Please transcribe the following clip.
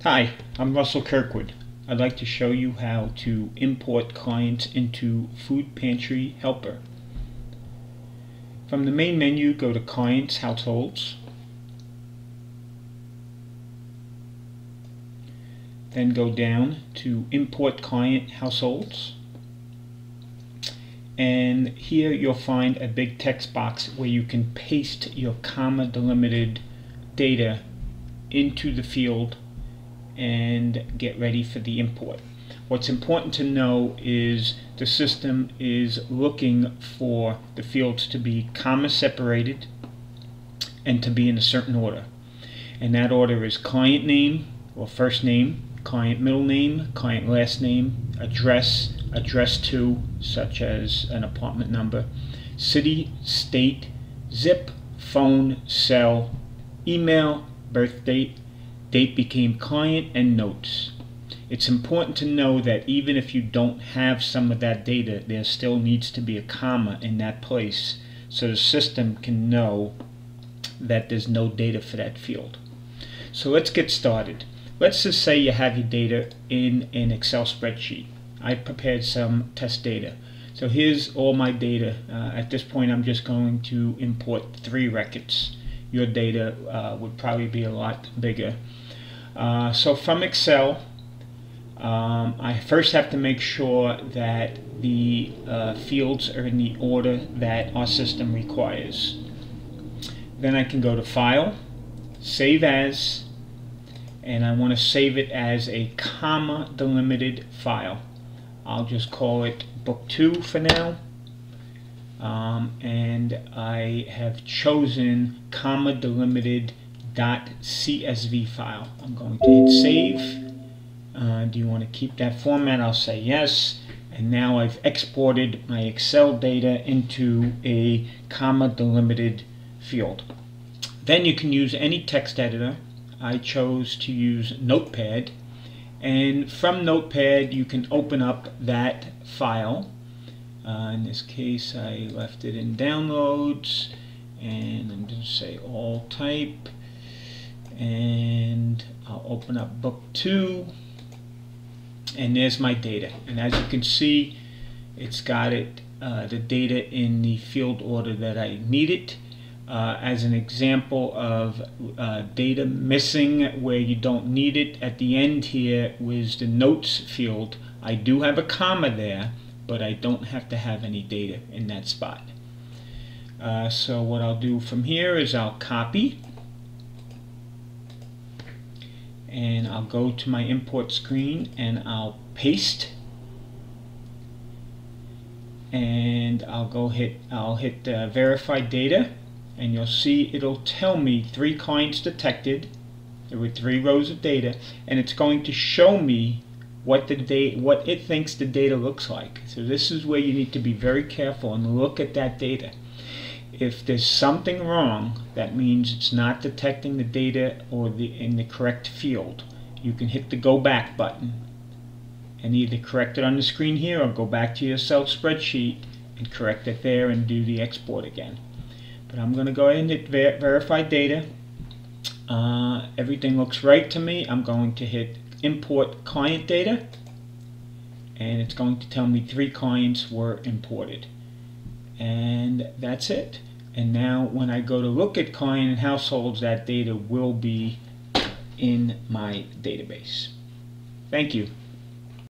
Hi, I'm Russell Kirkwood. I'd like to show you how to import clients into Food Pantry Helper. From the main menu, go to Clients, Households. Then go down to Import Client Households. And here you'll find a big text box where you can paste your comma delimited data into the field and get ready for the import. What's important to know is the system is looking for the fields to be comma separated and to be in a certain order. And that order is client name or first name, client middle name, client last name, address, address to, such as an apartment number, city, state, zip, phone, cell, email, birth date, date became client, and notes. It's important to know that even if you don't have some of that data, there still needs to be a comma in that place so the system can know that there's no data for that field. So let's get started. Let's just say you have your data in an Excel spreadsheet. I prepared some test data. So here's all my data. At this point I'm just going to import 3 records. Your data would probably be a lot bigger. So from Excel, I first have to make sure that the fields are in the order that our system requires. Then I can go to File, Save As, and I want to save it as a comma delimited file. I'll just call it Book 2 for now. And I have chosen comma delimited .csv file. I'm going to hit save. Do you want to keep that format? I'll say yes. And now I've exported my Excel data into a comma delimited field. Then you can use any text editor. I chose to use Notepad, and from Notepad you can open up that file. In this case I left it in downloads, and I'm going to say all type, and I'll open up Book 2, and there's my data. And as you can see, it's got it the data in the field order that I need it. As an example of data missing where you don't need it, at the end here was the notes field. I do have a comma there, but I don't have to have any data in that spot. So what I'll do from here is I'll copy, and I'll go to my import screen and I'll paste, and I'll hit verify data, and you'll see it'll tell me 3 clients detected. There were 3 rows of data, and it's going to show me what it thinks the data looks like. So this is where you need to be very careful and look at that data. If there's something wrong, that means it's not detecting the data or in the correct field. You can hit the go back button and either correct it on the screen here or go back to your Excel spreadsheet and correct it there and do the export again. But I'm going to go ahead and hit verify data. Everything looks right to me. I'm going to hit import client data, and it's going to tell me 3 clients were imported, and that's it. And now when I go to look at client and households, that data will be in my database. Thank you.